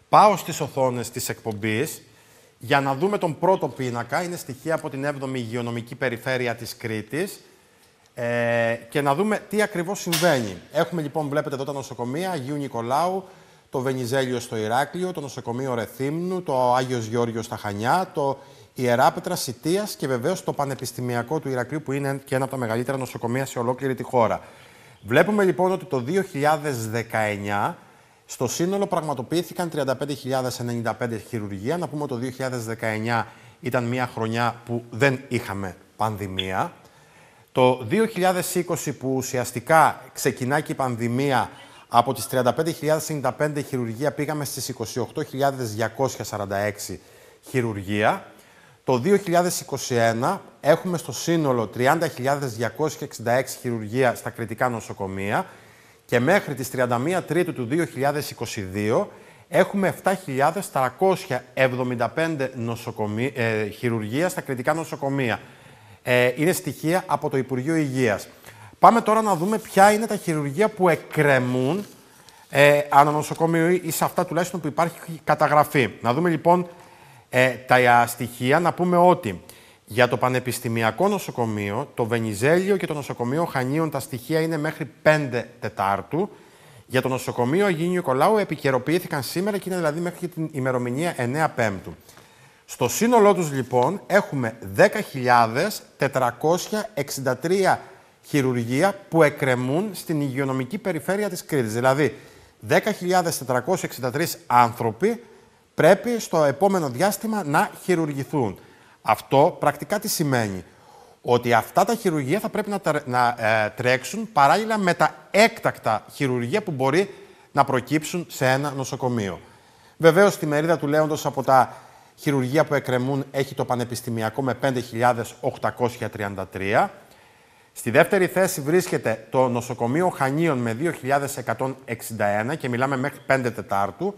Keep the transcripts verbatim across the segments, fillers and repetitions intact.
Πάω στις οθόνες της εκπομπής για να δούμε τον πρώτο πίνακα. Είναι στοιχεία από την έβδομη Υγειονομική Περιφέρεια της Κρήτης ε, και να δούμε τι ακριβώς συμβαίνει. Έχουμε λοιπόν, βλέπετε εδώ τα νοσοκομεία Αγίου Νικολάου, το Βενιζέλιο στο Ηράκλειο, το νοσοκομείο Ρεθύμνου, το Άγιος Γεώργιος στα Χανιά, το Ιεράπετρα Σιτίας και βεβαίως το Πανεπιστημιακό του Ηρακλείου, που είναι και ένα από τα μεγαλύτερα νοσοκομεία σε ολόκληρη τη χώρα. Βλέπουμε λοιπόν ότι το δύο χιλιάδες δεκαεννιά στο σύνολο πραγματοποιήθηκαν τριάντα πέντε χιλιάδες ενενήντα πέντε χειρουργία. Να πούμε ότι το δύο χιλιάδες δεκαεννιά ήταν μια χρονιά που δεν είχαμε πανδημία. Το δύο χιλιάδες είκοσι, που ουσιαστικά ξεκινάει και η πανδημία, από τις τριάντα πέντε χιλιάδες ενενήντα πέντε χειρουργία πήγαμε στις είκοσι οκτώ χιλιάδες διακόσια σαράντα έξι χειρουργία. Το δύο χιλιάδες είκοσι ένα έχουμε στο σύνολο τριάντα χιλιάδες διακόσια εξήντα έξι χειρουργία στα κριτικά νοσοκομεία και μέχρι τις τριάντα μία Τρίτου του δύο χιλιάδες είκοσι δύο έχουμε επτά χιλιάδες τριακόσια εβδομήντα πέντε νοσοκομεία, ε, χειρουργία στα κριτικά νοσοκομεία. Ε, είναι στοιχεία από το Υπουργείο Υγείας. Πάμε τώρα να δούμε ποια είναι τα χειρουργία που εκκρεμούν ε, ανά νοσοκομείο ή σε αυτά τουλάχιστον που υπάρχει καταγραφή. Να δούμε λοιπόν ε, τα στοιχεία. Να πούμε ότι για το Πανεπιστημιακό Νοσοκομείο, το Βενιζέλιο και το Νοσοκομείο Χανίων τα στοιχεία είναι μέχρι πέντε Τετάρτου. Για το Νοσοκομείο Αγίου Νικολάου επικαιροποιήθηκαν σήμερα και είναι δηλαδή μέχρι την ημερομηνία εννέα Πέμπτου. Στο σύνολό τους λοιπόν έχουμε δέκα χιλιάδες τετρακόσια εξήντα τρία χειρουργία που εκκρεμούν στην Υγειονομική Περιφέρεια της Κρήτης. Δηλαδή δέκα χιλιάδες τετρακόσιοι εξήντα τρεις άνθρωποι πρέπει στο επόμενο διάστημα να χειρουργηθούν. Αυτό πρακτικά τι σημαίνει? Ότι αυτά τα χειρουργία θα πρέπει να, να ε, τρέξουν παράλληλα με τα έκτακτα χειρουργία που μπορεί να προκύψουν σε ένα νοσοκομείο. Βεβαίως, στη μερίδα του λέοντος από τα χειρουργία που εκκρεμούν έχει το Πανεπιστημιακό με πέντε χιλιάδες οκτακόσια τριάντα τρία. Στη δεύτερη θέση βρίσκεται το Νοσοκομείο Χανίων με δύο χιλιάδες εκατόν εξήντα ένα και μιλάμε μέχρι πέντε Τετάρτου.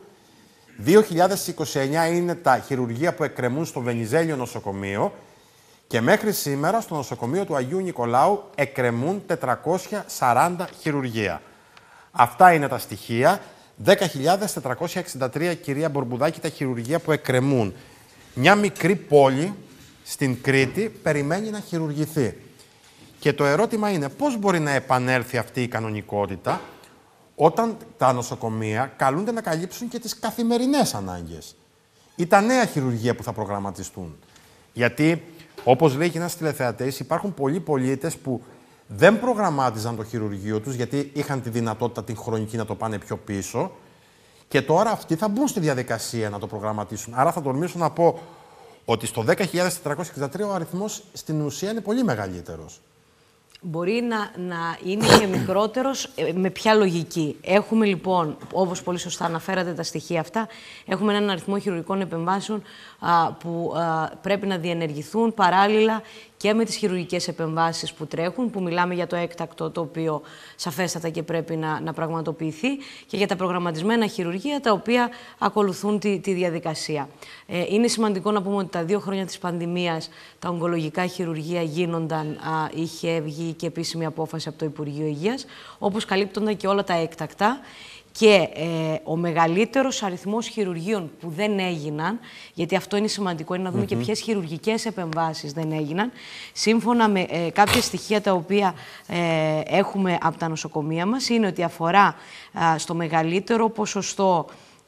δύο χιλιάδες είκοσι εννιά είναι τα χειρουργία που εκκρεμούν στο Βενιζέλιο νοσοκομείο και μέχρι σήμερα στο νοσοκομείο του Αγίου Νικολάου εκκρεμούν τετρακόσια σαράντα χειρουργία. Αυτά είναι τα στοιχεία. δέκα χιλιάδες τετρακόσια εξήντα τρία, κυρία Μπορμπουδάκη, τα χειρουργία που εκκρεμούν. Μια μικρή πόλη στην Κρήτη περιμένει να χειρουργηθεί. Και το ερώτημα είναι πώς μπορεί να επανέλθει αυτή η κανονικότητα όταν τα νοσοκομεία καλούνται να καλύψουν και τις καθημερινές ανάγκες ή τα νέα χειρουργία που θα προγραμματιστούν. Γιατί, όπως λέει και ένας τηλεθεατής, υπάρχουν πολλοί πολίτες που δεν προγραμμάτιζαν το χειρουργείο τους γιατί είχαν τη δυνατότητα την χρονική να το πάνε πιο πίσω και τώρα αυτοί θα μπουν στη διαδικασία να το προγραμματίσουν. Άρα θα τολμήσω να πω ότι στο δέκα χιλιάδες τετρακόσια εξήντα τρία ο αριθμός στην ουσία είναι πολύ μεγαλύτερος. Μπορεί να, να είναι και μικρότερος, με ποια λογική? Έχουμε λοιπόν, όπως πολύ σωστά αναφέρατε τα στοιχεία αυτά, έχουμε έναν αριθμό χειρουργικών επεμβάσεων α, που α, πρέπει να διενεργηθούν παράλληλα και με τις χειρουργικές επεμβάσεις που τρέχουν, που μιλάμε για το έκτακτο, το οποίο σαφέστατα και πρέπει να, να πραγματοποιηθεί, και για τα προγραμματισμένα χειρουργία, τα οποία ακολουθούν τη, τη διαδικασία. Ε, είναι σημαντικό να πούμε ότι τα δύο χρόνια της πανδημίας τα ογκολογικά χειρουργία γίνονταν, α, είχε βγει και επίσημη απόφαση από το Υπουργείο Υγείας, όπως καλύπτονταν και όλα τα έκτακτα. Και ε, ο μεγαλύτερος αριθμός χειρουργείων που δεν έγιναν, γιατί αυτό είναι σημαντικό, είναι να δούμε mm-hmm. και ποιες χειρουργικές επεμβάσεις δεν έγιναν, σύμφωνα με ε, κάποια στοιχεία τα οποία ε, έχουμε από τα νοσοκομεία μας, είναι ότι αφορά ε, στο μεγαλύτερο ποσοστό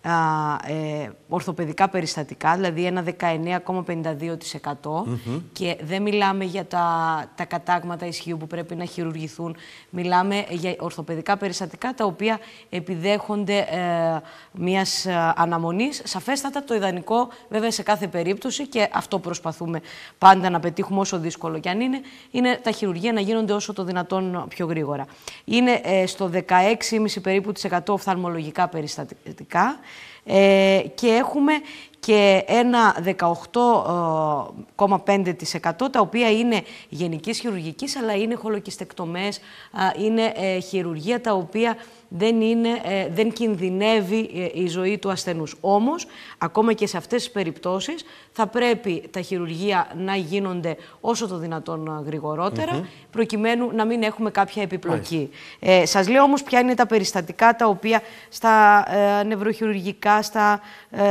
ε, ορθοπαιδικά περιστατικά, δηλαδή ένα δεκαεννέα κόμμα πενήντα δύο τοις εκατό, mm-hmm. και δεν μιλάμε για τα, τα κατάγματα ισχύου που πρέπει να χειρουργηθούν, μιλάμε για ορθοπαιδικά περιστατικά τα οποία επιδέχονται ε, μιας ε, αναμονής. Σαφέστατα το ιδανικό βέβαια σε κάθε περίπτωση, και αυτό προσπαθούμε πάντα να πετύχουμε όσο δύσκολο κι αν είναι, είναι τα χειρουργία να γίνονται όσο το δυνατόν πιο γρήγορα. Είναι ε, στο δεκαέξι κόμμα πέντε περίπου της εκατό οφθαλμολογικά περιστατικά, Ε, και έχουμε και ένα δεκαοκτώ κόμμα πέντε τοις εκατό τα οποία είναι γενικής χειρουργικής, αλλά είναι χολοκυστεκτομές, είναι ε, χειρουργία τα οποία δεν, είναι, ε, δεν κινδυνεύει η ζωή του ασθενούς. Όμως, ακόμα και σε αυτές τις περιπτώσεις, θα πρέπει τα χειρουργεία να γίνονται όσο το δυνατόν γρηγορότερα, mm-hmm. προκειμένου να μην έχουμε κάποια επιπλοκή. Ε, σας λέω όμως ποια είναι τα περιστατικά τα οποία στα ε, νευροχειρουργικά, στα ε,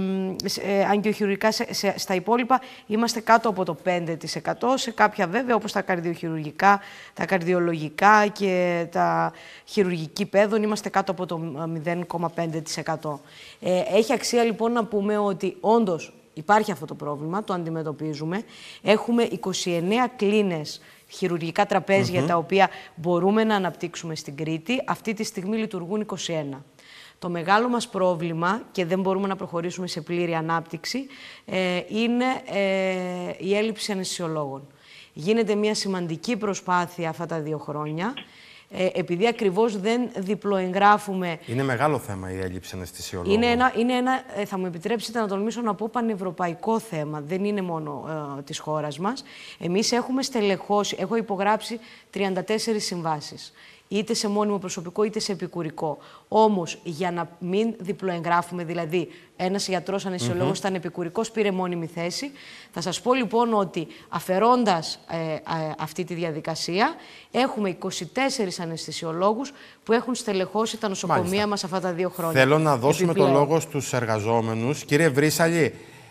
ε, αγκιοχειρουργικά, σε, σε, στα υπόλοιπα είμαστε κάτω από το πέντε τοις εκατό, σε κάποια βέβαια όπως τα καρδιοχειρουργικά, τα καρδιολογικά και τα χειρουργική παιδών είμαστε κάτω από το μηδέν κόμμα πέντε τοις εκατό. Ε, έχει αξία λοιπόν να πούμε ότι όντως υπάρχει αυτό το πρόβλημα, το αντιμετωπίζουμε. Έχουμε είκοσι εννέα κλίνες χειρουργικά τραπέζια mm-hmm. τα οποία μπορούμε να αναπτύξουμε στην Κρήτη. Αυτή τη στιγμή λειτουργούν είκοσι ένα. Το μεγάλο μας πρόβλημα, και δεν μπορούμε να προχωρήσουμε σε πλήρη ανάπτυξη, ε, είναι ε, η έλλειψη αναισθησιολόγων. Γίνεται μια σημαντική προσπάθεια αυτά τα δύο χρόνια. Ε, επειδή ακριβώς δεν διπλοεγγράφουμε... Είναι μεγάλο θέμα η έλλειψη αναισθησιολόγων. Είναι ένα, είναι ένα, θα μου επιτρέψετε να τολμήσω να πω, πανευρωπαϊκό θέμα. Δεν είναι μόνο ε, της χώρας μας. Εμείς έχουμε στελεχώσει, έχω υπογράψει τριάντα τέσσερις συμβάσεις. Είτε σε μόνιμο προσωπικό είτε σε επικουρικό. Όμως, για να μην διπλοεγγράφουμε, δηλαδή ένας γιατρός αναισθησιολόγος mm-hmm. ήταν επικουρικός, πήρε μόνιμη θέση. Θα σας πω λοιπόν ότι αφαιρώντας ε, ε, αυτή τη διαδικασία, έχουμε είκοσι τέσσερις αναισθησιολόγους που έχουν στελεχώσει τα νοσοκομεία Μάλιστα. μας αυτά τα δύο χρόνια. Θέλω να δώσουμε Επιπλέον. το λόγο στους εργαζόμενους. Κύριε Βρύσαλη,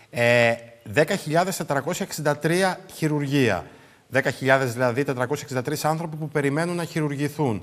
ε, δέκα χιλιάδες τετρακόσια εξήντα τρία χειρουργεία. δέκα χιλιάδες δηλαδή τετρακόσιοι εξήντα τρεις άνθρωποι που περιμένουν να χειρουργηθούν.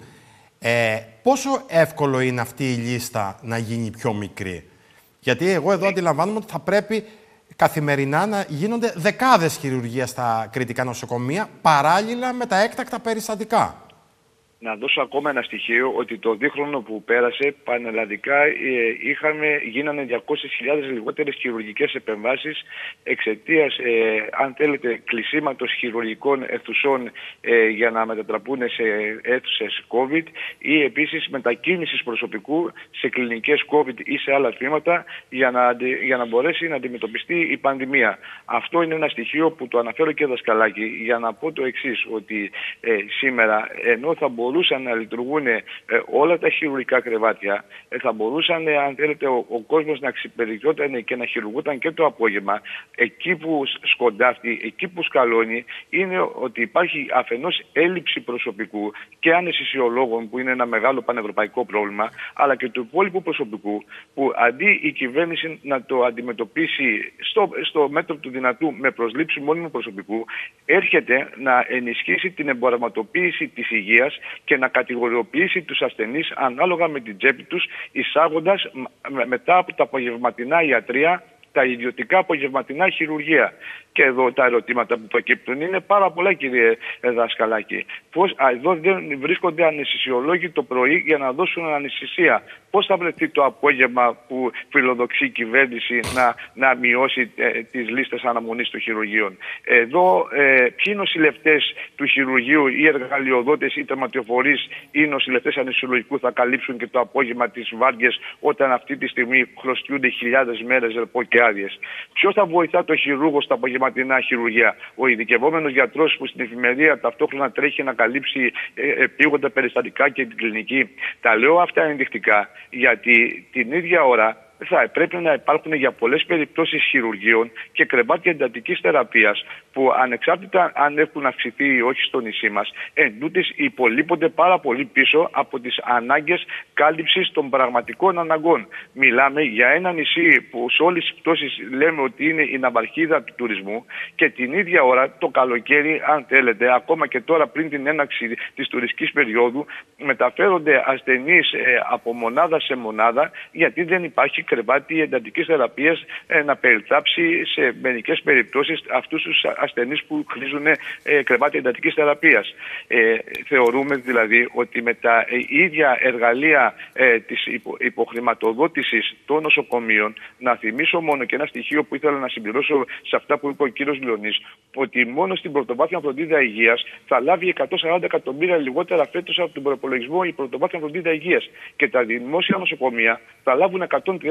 Ε, πόσο εύκολο είναι αυτή η λίστα να γίνει πιο μικρή? Γιατί εγώ εδώ αντιλαμβάνομαι ότι θα πρέπει καθημερινά να γίνονται δεκάδες χειρουργία στα κριτικά νοσοκομεία, παράλληλα με τα έκτακτα περιστατικά. Να δώσω ακόμα ένα στοιχείο ότι το δίχρονο που πέρασε πανελλαδικά ε, είχαμε, γίνανε διακόσιες χιλιάδες λιγότερες χειρουργικές επεμβάσεις εξαιτίας, ε, αν θέλετε, κλεισίματος χειρουργικών αιθουσών ε, για να μετατραπούν σε αίθουσες COVID ή επίσης μετακίνησης προσωπικού σε κλινικές COVID ή σε άλλα τμήματα για να, για να μπορέσει να αντιμετωπιστεί η πανδημία. Αυτό είναι ένα στοιχείο που το αναφέρω και δασκαλάκι για να πω το εξής, ότι ε, σήμερα ενώ θα μπορούσαν μπορούσαν να λειτουργούν ε, όλα τα χειρουργικά κρεβάτια, ε, θα μπορούσαν, ε, αν θέλετε, ο, ο κόσμος να εξυπηρετιόταν και να χειρουργούταν και το απόγευμα. Εκεί που σκοντάφτει, εκεί που σκαλώνει, είναι ότι υπάρχει αφενός έλλειψη προσωπικού και αναισθησιολόγων, που είναι ένα μεγάλο πανευρωπαϊκό πρόβλημα, αλλά και του υπόλοιπου προσωπικού, που αντί η κυβέρνηση να το αντιμετωπίσει στο, στο μέτρο του δυνατού με προσλήψη μόνιμου προσωπικού, έρχεται να ενισχύσει την εμπορευματοποίηση της υγείας και να κατηγοριοποιήσει τους ασθενείς ανάλογα με την τσέπη τους, εισάγοντας μετά από τα απογευματινά ιατρία τα ιδιωτικά απογευματινά χειρουργεία. Και εδώ τα ερωτήματα που προκύπτουν είναι πάρα πολλά, κύριε δασκαλάκι. Πώς, εδώ δεν βρίσκονται αναισθησιολόγοι το πρωί για να δώσουν αναισθησία. Πώς θα βρεθεί το απόγευμα που φιλοδοξεί η κυβέρνηση να, να μειώσει ε, τις λίστες αναμονής των χειρουργείων? Εδώ ε, ποιοι νοσηλευτές του χειρουργείου ή εργαλειοδότες ή τερματιοφορείς ή νοσηλευτές αναισθησιολογικού θα καλύψουν και το απόγευμα τις βάρδιες, όταν αυτή τη στιγμή χρωστιούνται χιλιάδες μέρες ρεπό και άδειες? Ποιος θα βοηθά το χειρούργο στα απογευματινά χειρουργεία? Ο ειδικευόμενος γιατρός που στην εφημερία ταυτόχρονα τρέχει να καλύψει ε, επίγοντα περιστατικά και την κλινική? Τα λέω αυτά ενδεικτικά γιατί την ίδια ώρα θα πρέπει να υπάρχουν για πολλές περιπτώσεις χειρουργείων και κρεβάτια εντατικής θεραπείας που, ανεξάρτητα αν έχουν αυξηθεί ή όχι στο νησί μας, εντούτοις υπολείπονται πάρα πολύ πίσω από τις ανάγκες κάλυψης των πραγματικών αναγκών. Μιλάμε για ένα νησί που σε όλες τις πτώσεις λέμε ότι είναι η ναυαρχίδα του τουρισμού, και την ίδια ώρα το καλοκαίρι, αν θέλετε, ακόμα και τώρα πριν την έναρξη της τουριστικής περίοδου, μεταφέρονται ασθενείς ε, από μονάδα σε μονάδα, γιατί δεν υπάρχει κρεβάτι εντατικής θεραπείας ε, να περιτάψει σε μερικές περιπτώσεις αυτούς τους ασθενείς που χρήζουν ε, κρεβάτι εντατικής θεραπείας. Ε, θεωρούμε δηλαδή ότι με τα ε, ίδια εργαλεία ε, της υπο, υποχρηματοδότησης των νοσοκομείων, να θυμίσω μόνο και ένα στοιχείο που ήθελα να συμπληρώσω σε αυτά που είπε ο κύριος Λιονής, ότι μόνο στην πρωτοβάθμια φροντίδα υγείας θα λάβει εκατόν σαράντα εκατομμύρια λιγότερα φέτος από τον προπολογισμό η πρωτοβάθμια φροντίδα υγείας, και τα δημόσια νοσοκομεία θα λάβουν εκατόν τριάντα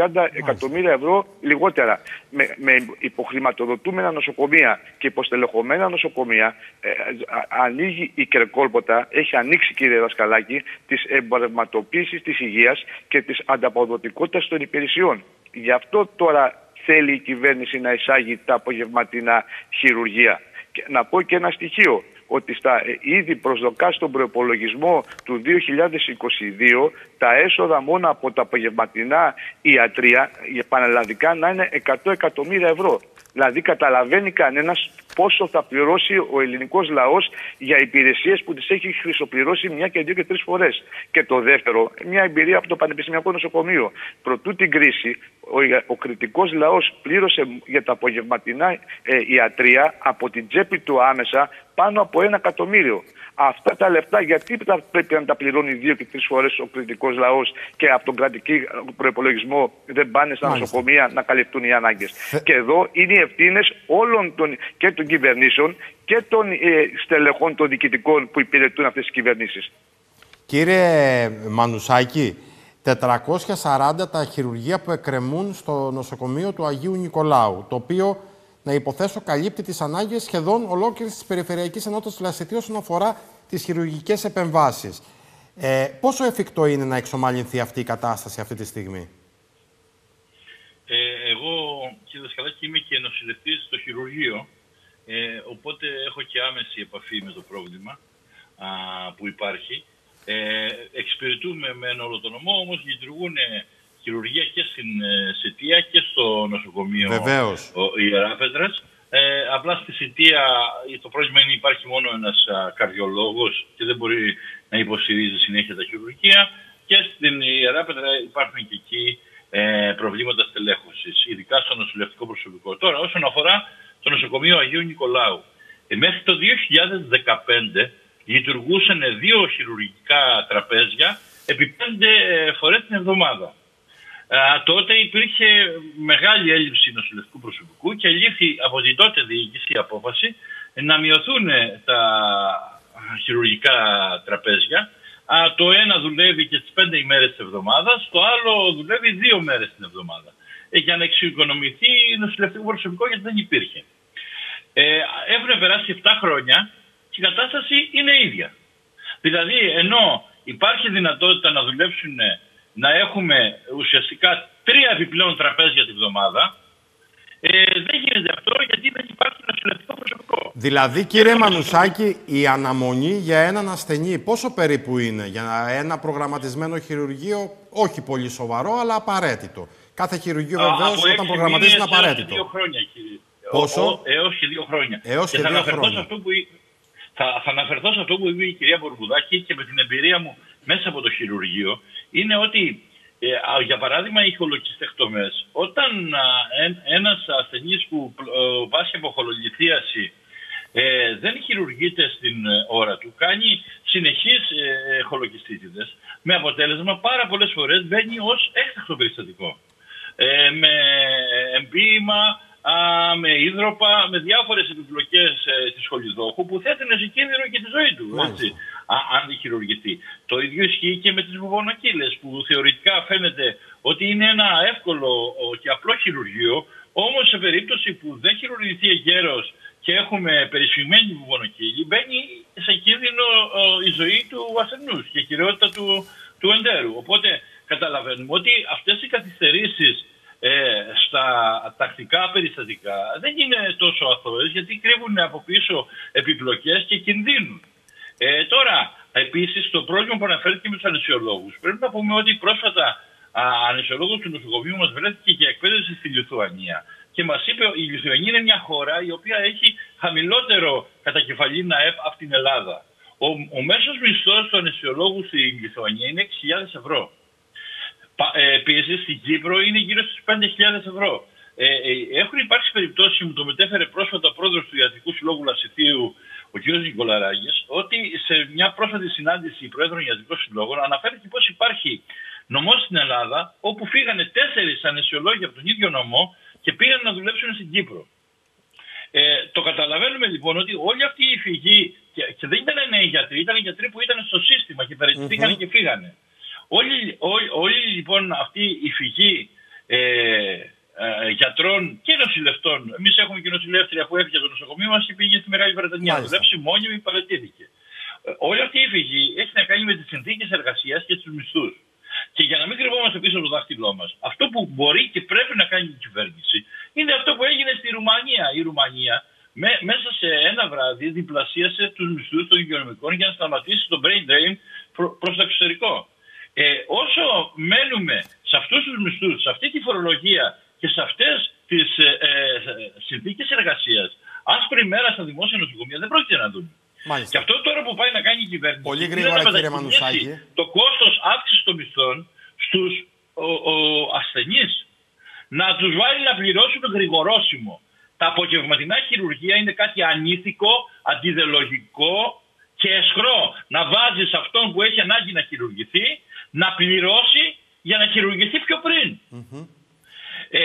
σαράντα εκατομμύρια ευρώ λιγότερα. Με, με υποχρηματοδοτούμενα νοσοκομεία και υποστελεχωμένα νοσοκομεία ε, α, ανοίγει η κερκόλποτα, έχει ανοίξει, κύριε Δασκαλάκη, της εμπορευματοποίησης της υγείας και της ανταποδοτικότητας των υπηρεσιών. Γι' αυτό τώρα θέλει η κυβέρνηση να εισάγει τα απογευματινά χειρουργεία. Και να πω και ένα στοιχείο, ότι στα, ε, ήδη προσδοκά στον προϋπολογισμό του δύο χιλιάδες είκοσι δύο τα έσοδα μόνο από τα απογευματινά ιατρία, πανελλαδικά, να είναι εκατό εκατομμύρια ευρώ. Δηλαδή καταλαβαίνει κανένας πόσο θα πληρώσει ο ελληνικός λαός για υπηρεσίες που τις έχει χρυσοπληρώσει μια και δύο και τρεις φορές. Και το δεύτερο, μια εμπειρία από το Πανεπιστημιακό Νοσοκομείο. Προτού την κρίση, ο, ο κριτικός λαός πλήρωσε για τα απογευματινά ε, ιατρία από την τσέπη του άμεσα πάνω από ένα εκατομμύριο. Αυτά τα λεφτά γιατί θα πρέπει να τα πληρώνει δύο και τρεις φορές ο κριτικός λαός και από τον κρατικό προϋπολογισμό δεν πάνε στα Μάλιστα. νοσοκομεία να καλυφθούν οι ανάγκες. Θε... Και εδώ είναι οι ευθύνες όλων των, και των κυβερνήσεων και των ε, στελεχών των διοικητικών που υπηρετούν αυτές τις κυβερνήσεις. Κύριε Μανουσάκη, τετρακόσια σαράντα τα χειρουργεία που εκκρεμούν στο νοσοκομείο του Αγίου Νικολάου, το οποίο, να υποθέσω, καλύπτει τις ανάγκες σχεδόν ολόκληρης της Περιφερειακής Ενότητας του Λασιθίου όσον αφορά τις χειρουργικές επεμβάσεις. Ε, πόσο εφικτό είναι να εξομαλυνθεί αυτή η κατάσταση αυτή τη στιγμή? Ε, εγώ, κύριε Δασκαλάκη, είμαι και νοσηλευτής στο χειρουργείο, ε, οπότε έχω και άμεση επαφή με το πρόβλημα α, που υπάρχει. Ε, εξυπηρετούμε με ένα όλο το νομό, όμως λειτουργούν χειρουργία και στην Σιτία και στο νοσοκομείο Ιεράπετρας. Ε, απλά στη Σιτία το πρόβλημα είναι υπάρχει μόνο ένας α, καρδιολόγος και δεν μπορεί να υποστηρίζει συνέχεια τα χειρουργία, και στην Ιεράπετρα υπάρχουν και εκεί ε, προβλήματα στελέχωσης, ειδικά στο νοσηλευτικό προσωπικό. Τώρα, όσον αφορά το νοσοκομείο Αγίου Νικολάου, ε, μέχρι το δύο χιλιάδες δεκαπέντε λειτουργούσαν δύο χειρουργικά τραπέζια επί πέντε φορές την εβδομάδα. Α, τότε υπήρχε μεγάλη έλλειψη νοσηλευτικού προσωπικού και λήφθη από την τότε διοίκηση η απόφαση να μειωθούν τα χειρουργικά τραπέζια. Α, το ένα δουλεύει και τις πέντε ημέρες της εβδομάδας, το άλλο δουλεύει δύο μέρες την εβδομάδα. Ε, για να εξοικονομηθεί νοσηλευτικό προσωπικό, γιατί δεν υπήρχε. Ε, έχουν περάσει επτά χρόνια και η κατάσταση είναι ίδια. Δηλαδή, ενώ υπάρχει δυνατότητα να δουλέψουν, να έχουμε ουσιαστικά τρία επιπλέον τραπέζια τη βδομάδα, ε, δεν γίνεται αυτό γιατί δεν υπάρχει νοσηλευτικό προσωπικό. Δηλαδή, κύριε Μανουσάκη, η αναμονή για έναν ασθενή πόσο περίπου είναι για ένα προγραμματισμένο χειρουργείο, όχι πολύ σοβαρό, αλλά απαραίτητο? Κάθε χειρουργείο βεβαίως όταν προγραμματίζει είναι απαραίτητο. Δύο χρόνια, κύριε. Πόσο? Έως και δύο χρόνια. Έως και, και δύο χρόνια. Αυτό που... Θα, θα αναφερθώ σε αυτό που είπε η κυρία Μπορμπουδάκη και με την εμπειρία μου μέσα από το χειρουργείο, είναι ότι ε, για παράδειγμα οι χολοκυστεκτομές, όταν α, εν, ένας ασθενής που ε, πάσχει από χολολιθίαση ε, δεν χειρουργείται στην ε, ώρα του, κάνει συνεχείς ε, χολοκυστίτιδες, με αποτέλεσμα πάρα πολλές φορές μπαίνει ως έκτακτο περιστατικό. Ε, με εμπίημα, Α, με ίδρωπα, με διάφορες επιπλοκές ε, της σχολιδόχου που θέτουν σε κίνδυνο και τη ζωή του, έτσι, α, αν δεν χειρουργηθεί. Το ίδιο ισχύει και με τις βουβονοκύλες, που θεωρητικά φαίνεται ότι είναι ένα εύκολο ο, και απλό χειρουργείο, όμως σε περίπτωση που δεν χειρουργηθεί εγκαίρως και έχουμε περισφυγμένη βουβονοκύλη, μπαίνει σε κίνδυνο ο, η ζωή του ασθενούς και η κυριότητα του, του εντέρου. Οπότε καταλαβαίνουμε ότι αυτές οι καθυστερήσεις Ε, στα τακτικά περιστατικά δεν είναι τόσο αθώες, γιατί κρύβουν από πίσω επιπλοκές και κινδύνουν. Ε, τώρα, επίσης, το πρόβλημα που αναφέρθηκε με τους αναισιολόγους. Πρέπει να πούμε ότι πρόσφατα αναισιολόγος του νοσοκομείου μας βρέθηκε για εκπαίδευση στη Λιθουανία και μας είπε ότι η Λιθουανία είναι μια χώρα η οποία έχει χαμηλότερο κατακεφαλήν ΑΕΠ από την Ελλάδα. Ο, ο μέσος μισθός του αναισιολόγου στη Λιθουανία είναι έξι χιλιάδες ευρώ. Επίσης, στην Κύπρο είναι γύρω στις πέντε χιλιάδες ευρώ. Ε, ε, έχουν υπάρξει περιπτώσεις, μου το μετέφερε πρόσφατα ο πρόεδρος του Ιατρικού Συλλόγου Λασιθίου, ο κ. Νικολαράκης, ότι σε μια πρόσφατη συνάντηση Προέδρων Ιατρικών Συλλόγων αναφέρθηκε πως υπάρχει νομός στην Ελλάδα, όπου φύγανε τέσσερις αναισιολόγοι από τον ίδιο νομό και πήγαν να δουλέψουν στην Κύπρο. Ε, το καταλαβαίνουμε λοιπόν ότι όλη αυτή η φυγή, και, και δεν ήταν νέοι γιατροί, ήταν γιατροί που ήταν στο σύστημα και παραιτηθήκαν mm-hmm. και φύγανε. Όλη, όλη, όλη λοιπόν αυτή η φυγή ε, ε, γιατρών και νοσηλευτών. Εμείς έχουμε και νοσηλεύτρια που έφυγε από το νοσοκομείο μας και πήγε στη Μεγάλη Βρετανία. Δουλέψει μόνιμη, παρατήθηκε. Ε, όλη αυτή η φυγή έχει να κάνει με τις συνθήκες εργασίας και τους μισθούς. Και για να μην κρυβόμαστε πίσω από το δάχτυλό μας, αυτό που μπορεί και πρέπει να κάνει η κυβέρνηση είναι αυτό που έγινε στη Ρουμανία. Η Ρουμανία με, μέσα σε ένα βράδυ διπλασίασε τους μισθούς των υγειονομικών για να σταματήσει το brain drain προ, προς το εξωτερικό. Ε, όσο μένουμε σε αυτούς τους μισθούς, σε αυτή τη φορολογία και σε αυτές τις ε, ε, συνθήκες εργασίας, άσπρη μέρα στα δημόσια νοσοκομεία δεν πρόκειται να δούμε. Μάλιστα. Και αυτό τώρα που πάει να κάνει η κυβέρνηση πολύ γρήγορα, κύριε Μανουσάκη, το κόστος αύξησης των μισθών στους ο, ο, ασθενείς, να τους βάλει να πληρώσουν γρηγορόσημο. Τα απογευματινά χειρουργία είναι κάτι ανήθικο, αντιδελογικό και αισχρό. Να βάζεις αυτόν που έχει ανάγκη να χειρουργηθεί, να πληρώσει για να χειρουργηθεί πιο πριν. Mm-hmm. Ε,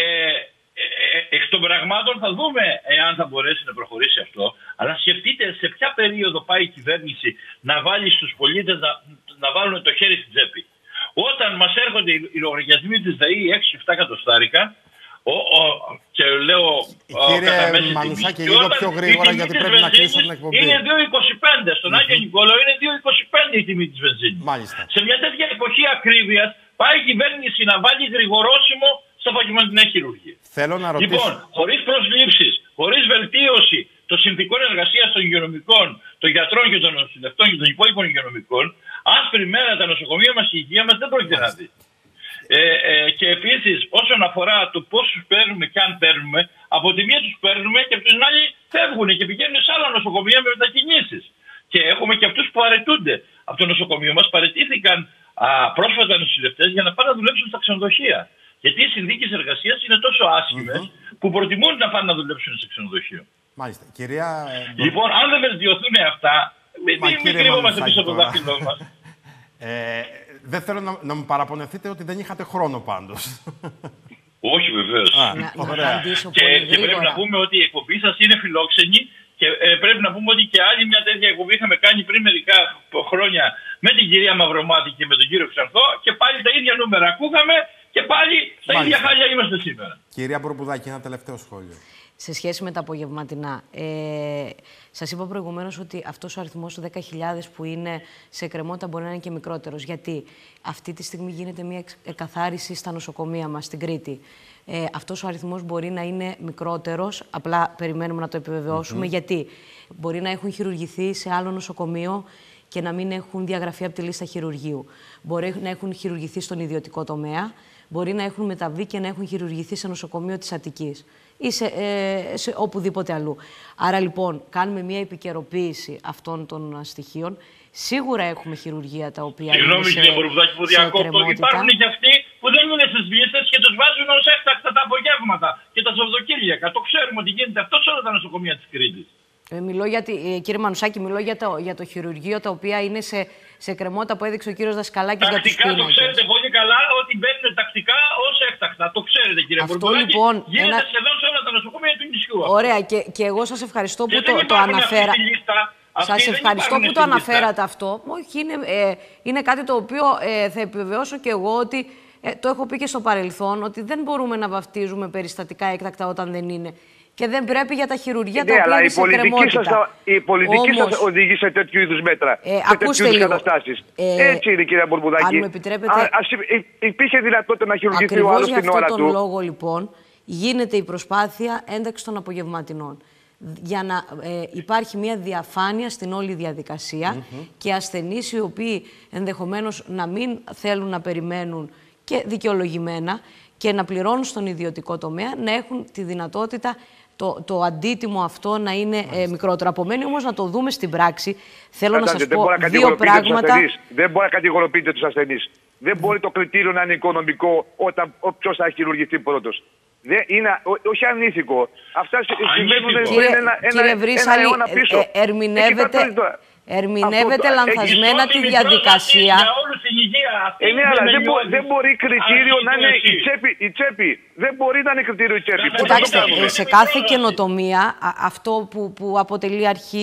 ε, εκ των πραγμάτων θα δούμε εάν θα μπορέσει να προχωρήσει αυτό, αλλά σκεφτείτε σε ποια περίοδο πάει η κυβέρνηση να βάλει στους πολίτες να, να βάλουν το χέρι στην τσέπη. Όταν μας έρχονται οι λογαριασμοί της ΔΕΗ έξι εφτά εκατοστάρικα, ο, ο, και λέω κύριε Μανουσάκη, λίγο πιο γρήγορα γιατί πρέπει να κλείσω την εκπομπή. Είναι δύο είκοσι πέντε, στον mm-hmm. Άγιο Νικόλαο είναι δύο είκοσι πέντε η τιμή της βενζίνης. Μάλιστα. Σε μια τέτοια εποχή ακρίβειας πάει η κυβέρνηση να βάλει γρηγορόσημο στα απογευματινά χειρουργία. Θέλω να ρωτήσω. Λοιπόν, χωρίς προσλήψεις, χωρίς βελτίωση των συνθηκών εργασίας των υγειονομικών, των γιατρών και των νοσηλευτών και των υπόλοιπων υγειονομικών, άσπρη μέρα τα νοσοκομεία μας και η υγεία μας δεν πρόκειται να δει. Ε, ε, και επίσης, όσον αφορά το πόσους παίρνουμε και αν παίρνουμε, από τη μία τους παίρνουμε και από την άλλη φεύγουν και πηγαίνουν σε άλλα νοσοκομεία με μετακινήσεις. Και έχουμε και αυτούς που αρετούνται. Από το νοσοκομείο μας παραιτήθηκαν α, πρόσφατα νοσηλευτές για να πάνε να δουλέψουν στα ξενοδοχεία. Γιατί οι συνθήκες εργασίας είναι τόσο άσχημες mm-hmm. που προτιμούν να πάνε να δουλέψουν σε ξενοδοχείο. Μάλιστα. Κυρία... Λοιπόν, αν δεν βελτιωθούν αυτά, μην κρύβομαστε πίσω από το δάχτυλό μας. Ε, δεν θέλω να, να μου παραπονεθείτε ότι δεν είχατε χρόνο πάντως. Όχι βεβαίως. Α, να, ωραία. να και, και πρέπει να πούμε ότι η εκπομπή σας είναι φιλόξενη και ε, πρέπει να πούμε ότι και άλλη μια τέτοια εκπομπή είχαμε κάνει πριν μερικά χρόνια με την κυρία Μαυρομάτη και με τον κύριο Ξανθό και πάλι τα ίδια νούμερα ακούγαμε και πάλι στα Μάλιστα. ίδια χάλια είμαστε σήμερα. Κυρία Μπουρμπουδάκη, ένα τελευταίο σχόλιο. Σε σχέση με τα απογευματινά, ε, σας είπα προηγουμένως ότι αυτός ο αριθμός του δέκα χιλιάδες που είναι σε εκκρεμότητα μπορεί να είναι και μικρότερος. Γιατί αυτή τη στιγμή γίνεται μια εκαθάριση στα νοσοκομεία μας, στην Κρήτη. Ε, αυτός ο αριθμός μπορεί να είναι μικρότερος, απλά περιμένουμε να το επιβεβαιώσουμε. Mm-hmm. Γιατί μπορεί να έχουν χειρουργηθεί σε άλλο νοσοκομείο και να μην έχουν διαγραφεί από τη λίστα χειρουργείου. Μπορεί να έχουν χειρουργηθεί στον ιδιωτικό τομέα, μπορεί να έχουν μεταβεί και να έχουν χειρουργηθεί σε νοσοκομείο της Αττικής ή σε, ε, σε οπουδήποτε αλλού. Άρα λοιπόν κάνουμε μια επικαιροποίηση αυτών των στοιχείων. Σίγουρα έχουμε χειρουργία τα οποία Συγγνώμη, είναι σε, κύριε Μπουρμπουδάκη, που διακόπτω. Υπάρχουν και αυτοί που δεν είναι στις λίστες και τους βάζουν ως έκτακτα τα απογεύματα και τα Σαββατοκύριακα. Το ξέρουμε ότι γίνεται αυτό σε όλα τα νοσοκομεία της Κρήτης. Ε, μιλώ για τη, ε, κύριε Μανουσάκη, μιλώ για το, για το χειρουργείο, τα οποία είναι σε, σε κρεμότητα που έδειξε ο κύριος Δασκαλάκης για τους πίνακες. Τακτικά το ξέρετε πολύ καλά ότι μπαίνουν τακτικά ως έκτακτα. Το ξέρετε, κύριε Μπουρμπουδάκη. Λοιπόν, γίνεται ένα... σχεδόν σε όλα τα νοσοκομεία του νησιού. Ωραία, και, και εγώ σας ευχαριστώ που το, το αναφέρα. Σας ευχαριστώ που το αναφέρατε αυτό. Όχι, είναι, ε, είναι κάτι το οποίο ε, θα επιβεβαιώσω και εγώ ότι ε, το έχω πει και στο παρελθόν, ότι δεν μπορούμε να βαφτίζουμε περιστατικά έκτακτα όταν δεν είναι. Και δεν πρέπει για τα χειρουργεία ναι, τα οποία αλλά είναι η σε πολιτική κρεμότητα. Σας, η πολιτική Όμως, σας οδηγεί σε τέτοιου είδους μέτρα, ε, σε ακούστε τέτοιου είδους λίγο. καταστάσεις. Ε, Έτσι είναι, κυρία Μπουρμπουδάκη. Αν μου επιτρέπετε, Α, ας, υπήρχε δυνατότητα να χειρουργηθεί ο άλλος την ώρα του. Ακριβώς για αυτόν τον λόγο, λοιπόν, γίνεται η προσπάθεια ένταξη των απογευματινών. Για να ε, υπάρχει μια διαφάνεια στην όλη διαδικασία mm-hmm. και ασθενείς οι οποίοι ενδεχομένως να μην θέλουν να περιμένουν και δικαιολογημένα και να πληρώνουν στον ιδιωτικό τομέα, να έχουν τη δυνατότητα το, το αντίτιμο αυτό να είναι ε, μικρότερο. Απομένει όμως να το δούμε στην πράξη. Θέλω να σας πω δύο πράγματα. Δεν μπορεί να κατηγοροποιείτε τους ασθενείς. Δεν μπορεί το κριτήριο να είναι οικονομικό όταν ποιος θα χειρουργηθεί πρώτος. Δεν είναι, ό, όχι ανήθικο. Αυτά συμβαίνουν ένα, κύριε Βρύσαλη, ε, ε, ερμηνεύεται, ερμηνεύεται λανθασμένα τη διαδικασία. Ε, ναι, αλλά δεν, μπο, δεν μπορεί κριτήριο να είναι η τσέπη, η τσέπη. Δεν μπορεί να είναι κριτήριο η τσέπη. Κοιτάξτε, σε κάθε καινοτομία, αυτό που, που αποτελεί αρχή,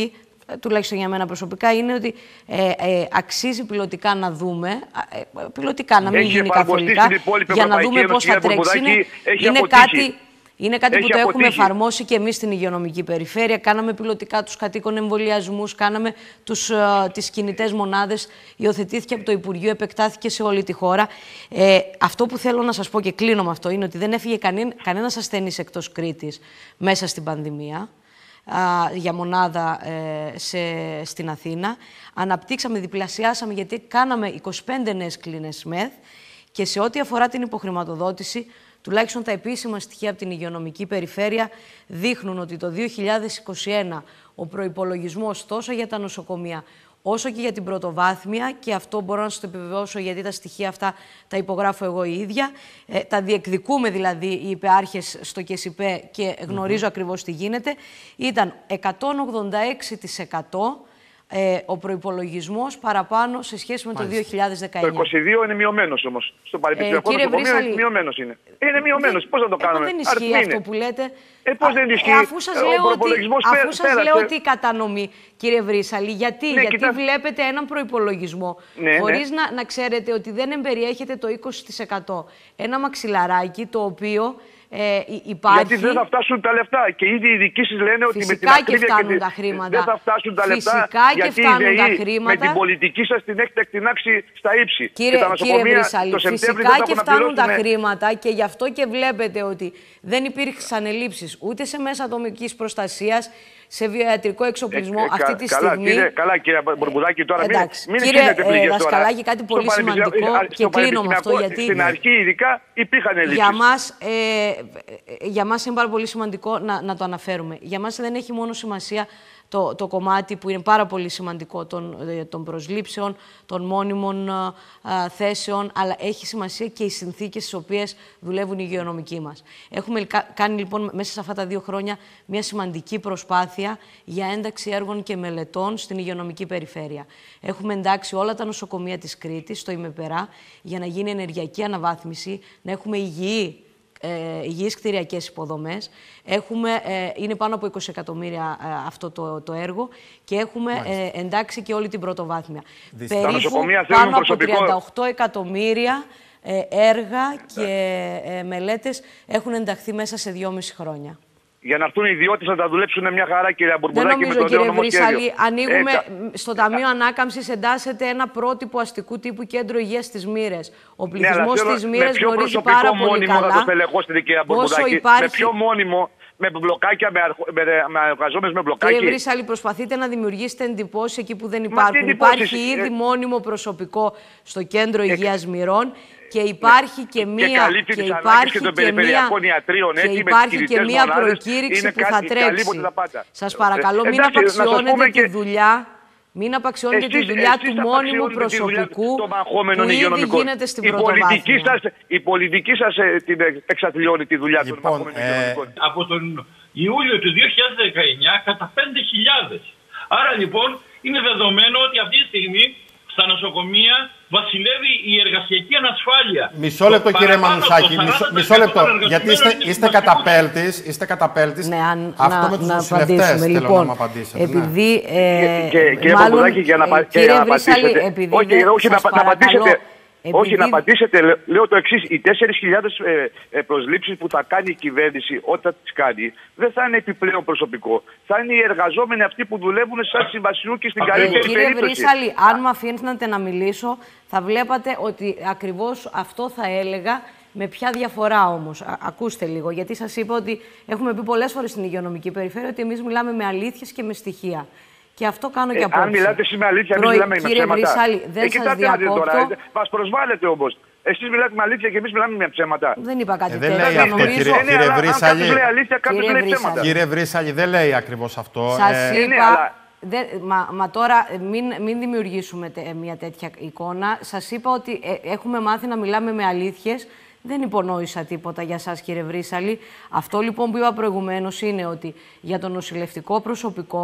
τουλάχιστον για μένα προσωπικά, είναι ότι ε, ε, αξίζει πιλωτικά να δούμε, ε, πιλωτικά να μην έχει γίνει καθολικά, για να δούμε πώς θα τρέξει. Είναι, είναι κάτι... Είναι κάτι Έχει που το αποτύχει. έχουμε εφαρμόσει και εμείς στην υγειονομική περιφέρεια. Κάναμε πιλωτικά τους κατοίκων εμβολιασμούς, κάναμε τους, uh, τις κινητές μονάδες. Υιοθετήθηκε από το Υπουργείο, επεκτάθηκε σε όλη τη χώρα. Ε, αυτό που θέλω να σας πω και κλείνω με αυτό είναι ότι δεν έφυγε κανέ, κανένας ασθενής εκτός Κρήτης μέσα στην πανδημία α, για μονάδα ε, σε, στην Αθήνα. Αναπτύξαμε, διπλασιάσαμε, γιατί κάναμε είκοσι πέντε νέες κλίνες ΜΕΘ και σε ό,τι αφορά την υποχρηματοδότηση, τουλάχιστον τα επίσημα στοιχεία από την υγειονομική περιφέρεια δείχνουν ότι το δύο χιλιάδες είκοσι ένα ο προϋπολογισμός τόσο για τα νοσοκομεία όσο και για την πρωτοβάθμια, και αυτό μπορώ να σας το επιβεβαιώσω γιατί τα στοιχεία αυτά τα υπογράφω εγώ η ίδια, ε, τα διεκδικούμε δηλαδή οι υπεάρχες στο ΚΕΣΥΠΕ και γνωρίζω mm-hmm. ακριβώς τι γίνεται, ήταν εκατόν ογδόντα έξι τοις εκατό Ε, ο προϋπολογισμός παραπάνω σε σχέση με το δύο χιλιάδες δεκαεννιά. Το είκοσι δύο είναι μειωμένος όμως. Στο πανεπιστημιακό νοσοκομείο είναι μειωμένος. Είναι, είναι μειωμένος. Πώς θα το κάνουμε? Δεν ισχύει αυτό που λέτε. Ε, πώς δεν ισχύει? Ε, αφού σας ε, λέω, ότι, αφού σας λέω πέρασε. ότι η κατανομή, κύριε Βρύσαλη, γιατί, ναι, γιατί κοιτά... βλέπετε έναν προϋπολογισμό ναι, χωρίς ναι. Να, να ξέρετε ότι δεν εμπεριέχεται το είκοσι τοις εκατό. Ένα μαξιλαράκι το οποίο Ε, υπάρχει... Γιατί δεν θα φτάσουν τα λεφτά. Και ήδη οι διοικήσεις λένε ότι Φυσικά με την ακρίβεια και φτάνουν και τα χρήματα. δεν θα φτάσουν τα λεφτά. Φυσικά και γιατί φτάνουν η τα ΔΕΗ χρήματα. με την πολιτική σας την έχετε εκτινάξει στα ύψη. Κύριε, και τα κύριε Βρύσαλη, φυσικά και φτάνουν τα πληρώσουμε... χρήματα και γι' αυτό και βλέπετε ότι δεν υπήρξαν ελλείψεις ούτε σε μέσα ατομικής προστασίας, σε βιοιατρικό εξοπλισμό ε, ε, αυτή τη καλά, στιγμή. Κύριε, καλά, κύριε Μπουρμπουδάκη, τώρα εντάξει, μην, μην κύριε ε, Δασκαλάκη, κάτι πολύ σημαντικό και κλείνω με αυτό, γιατί στην αρχή ειδικά υπήρχαν ελλείψεις. Για μας, ε, για μας είναι πάρα πολύ σημαντικό να, να το αναφέρουμε. Για μας δεν έχει μόνο σημασία το, το κομμάτι που είναι πάρα πολύ σημαντικό των, των προσλήψεων, των μόνιμων α, θέσεων, αλλά έχει σημασία και οι συνθήκες στις οποίες δουλεύουν οι υγειονομικοί μας. Έχουμε κάνει λοιπόν μέσα σε αυτά τα δύο χρόνια μια σημαντική προσπάθεια για ένταξη έργων και μελετών στην υγειονομική περιφέρεια. Έχουμε εντάξει όλα τα νοσοκομεία της Κρήτης στο ΙΜΕΠΕΡΑ για να γίνει ενεργειακή αναβάθμιση, να έχουμε υγιή Ε, υγιείς κτηριακές υποδομές. Έχουμε, ε, είναι πάνω από είκοσι εκατομμύρια ε, αυτό το, το έργο και έχουμε ε, εντάξει και όλη την πρωτοβάθμια. Δυστυχώς. Περίπου πάνω από τριάντα οκτώ εκατομμύρια ε, έργα και ε, μελέτες έχουν ενταχθεί μέσα σε δυόμιση χρόνια. Για να έρθουν οι ιδιώτες να τα δουλέψουν μια χαρά, κύριε Μπουρμπουδάκη. Δεν νομίζω, με το κύριε Βρύσαλη, ανοίγουμε ε, στο Ταμείο Ανάκαμψης, εντάσσεται ένα πρότυπο αστικού τύπου κέντρο υγείας στις Μοίρες. Ο πληθυσμός ναι, στις Μοίρες γνωρίζει πάρα πολύ μόνιμο καλά θα το στελεχώσετε, κύριε Μπουρμπουδάκη. Υπάρχει... Με πιο μόνιμο, με μπλοκάκια, με, με, με εργαζόμενους με μπλοκάκια. Κύριε Βρύσαλη, προσπαθείτε να δημιουργήσετε εντυπώσεις εκεί που δεν υπάρχουν. Υπάρχει ήδη μόνιμο προσωπικό στο κέντρο υγείας Μοίρων. Και υπάρχει και μία, και και υπάρχει και και μία, και υπάρχει και μία προκήρυξη που θα τρέξει. Σας παρακαλώ, μην απαξιώνετε τη δουλειά, μην απαξιώνετε τη δουλειά του μόνιμου προσωπικού που ήδη γίνεται στην πρωτοβάθμια. Η πολιτική σας την εξαθλιώνει τη δουλειά των μαχόμενων υγειονομικών. Από τον Ιούλιο του δύο χιλιάδες δεκαεννιά κατά πέντε χιλιάδες. Άρα λοιπόν είναι δεδομένο ότι αυτή τη στιγμή στα νοσοκομεία βασιλεύει η εργασιακή ανασφάλεια. Μισό λεπτό, κύριε Μανουσάκη, μισό, μισό λεπτό. Γιατί είστε, είστε καταπέλτης, είστε καταπέλτης. Ναι, αν, αυτό να, με τους να νοσηλευτές θέλω λοιπόν, να μου απαντήσετε. Επειδή, ε, και, και, κύριε Παπουδάκη, για να, ε, κύριε να Βρύσαλη, απαντήσετε. επειδή όχι, δεν, όχι να, να απαντήσετε. Επειδή... Όχι, να απαντήσετε, λέω το εξής. Οι τέσσερις χιλιάδες ε, ε, προσλήψεις που θα κάνει η κυβέρνηση όταν τις κάνει, δεν θα είναι επιπλέον προσωπικό. Θα είναι οι εργαζόμενοι αυτοί που δουλεύουν σαν συμβασιού και στην καλύτερη περίπτωση. Κύριε Βρύσαλη, αν με αφήνετε να μιλήσω, θα βλέπατε ότι ακριβώς αυτό θα έλεγα. Με ποια διαφορά όμως, Α, ακούστε λίγο, γιατί σας είπα ότι έχουμε πει πολλές φορές στην υγειονομική περιφέρεια ότι εμείς μιλάμε με αλήθειες και με στοιχεία. Και αυτό κάνω και απόψε. Αν μιλάτε εσείς με αλήθεια, εμείς μιλάμε με ψέματα. Κύριε Βρύσαλη, δεν ε, σας διακόπτω. Μας προσβάλλετε όμως. Εσείς μιλάτε με αλήθεια και εμείς μιλάμε με ψέματα. Δεν είπα κάτι ε, τέτοιο. Δεν λέει αυτό, νομίζω... κύριε, ε, ναι, κύριε αλλά, Βρύσαλη. Αν λέει αλήθεια, κάποιος λέει ψέματα. Κύριε Βρύσαλη, δεν λέει ακριβώς αυτό. Σας ε, είπα... ναι, αλλά... Δε, μα, μα τώρα μην, μην δημιουργήσουμε τε, μια τέτοια εικόνα. Σας είπα ότι ε, έχουμε μάθει να μιλάμε με αλήθειες. Δεν υπονόησα τίποτα για σας, κύριε Βρύσαλη. Αυτό λοιπόν που είπα προηγουμένως είναι ότι για το νοσηλευτικό προσωπικό, το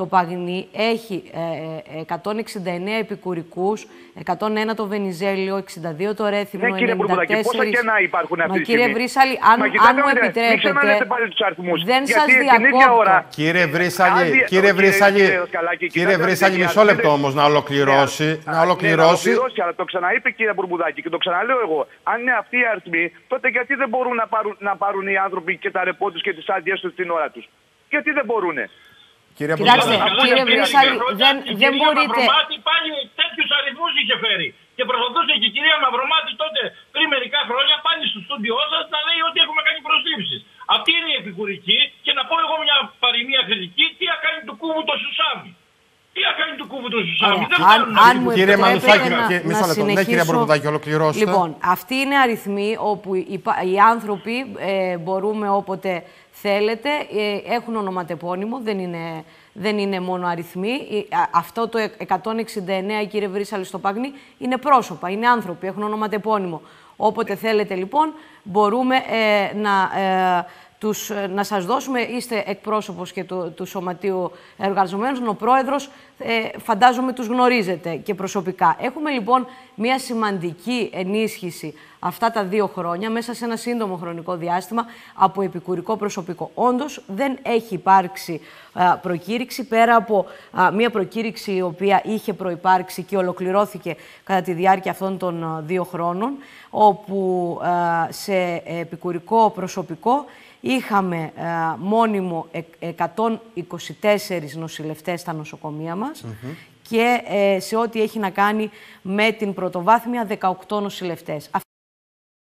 Το Παγνί έχει ε, εκατόν εξήντα εννέα επικουρικούς, εκατόν ένα το Βενιζέλιο, εξήντα δύο το Ρέθυμνο, ναι, κύριε ενενήντα τέσσερα... πόσα κενά υπάρχουν αυτή Μα τη κύριε στιγμή. Βρύσαλη, αν, Μα, αν μου επιτρέπετε, δεν σας διακόπτω. Κύριε Βρύσαλη, κύριε Βρύσαλη, κύριε Βρύσαλη, μισό λεπτό όμως να ολοκληρώσει. Να ολοκληρώσει. Ναι, να αλλά το ξαναείπε κύριε Μπουρμπουδάκη και το ξαναλέω εγώ. Αν είναι αυτοί οι αριθμοί, τότε γιατί δεν μπορούν να πάρουν, να πάρουν οι άνθρωποι και τα ρεπό τους και τις άδειες τους την ώρα τους? Γιατί δεν μπορούνε? Κύριε Κοιτάξτε, κύριε Βρύσαλη, δεν, δεν μπορείτε... Μαυρομάτη πάλι τέτοιους αριθμούς είχε φέρει. Και προσπαθούσε και η κυρία Μαυρομάτη τότε, πριν μερικά χρόνια, πάλι στο στούντιό σας να λέει ότι έχουμε κάνει προσλήψεις. Αυτή είναι η επικουρική. Και να πω εγώ μια παροιμία κριτική, τι θα κάνει του κούβου το Σουσάμι. Τι θα κάνει του κούβου το Σουσάμι. Δεν αν, αν μου κύριε επιτρέπετε να, να, να συνεχίσω. Ναι, κύριε Μπουρμπουδάκη, ολοκληρώστε. Λοιπόν, αυτοί είναι αριθμοί όπου οι, οι άνθρωποι ε, μπορούμε όποτε θέλετε, ε, έχουν ονοματεπώνυμο, δεν είναι... Δεν είναι μόνο αριθμοί. Αυτό το εκατόν εξήντα εννέα, κύριε Βρύσαλη, στο Παγνί, είναι πρόσωπα, είναι άνθρωποι, έχουν ονοματεπώνυμο. Όποτε θέλετε, λοιπόν, μπορούμε ε, να, ε, τους, να σας δώσουμε. Είστε εκπρόσωπος και του, του Σωματείου Εργαζομένων. Ο πρόεδρος, ε, φαντάζομαι, τους γνωρίζετε και προσωπικά. Έχουμε, λοιπόν, μια σημαντική ενίσχυση αυτά τα δύο χρόνια, μέσα σε ένα σύντομο χρονικό διάστημα, από επικουρικό προσωπικό. Όντως, δεν έχει υπάρξει α, προκήρυξη, πέρα από α, μια προκήρυξη η οποία είχε προϋπάρξει και ολοκληρώθηκε κατά τη διάρκεια αυτών των α, δύο χρόνων, όπου α, σε επικουρικό προσωπικό είχαμε α, μόνιμο εκατόν είκοσι τέσσερις νοσηλευτές στα νοσοκομεία μας, mm-hmm. και ε, σε ό,τι έχει να κάνει με την πρωτοβάθμια δεκαοκτώ νοσηλευτές.